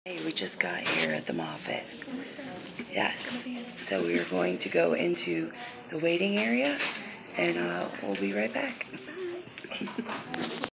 Hey, we just got here at the Moffat. Yes. So we are going to go into the waiting area, and we'll be right back.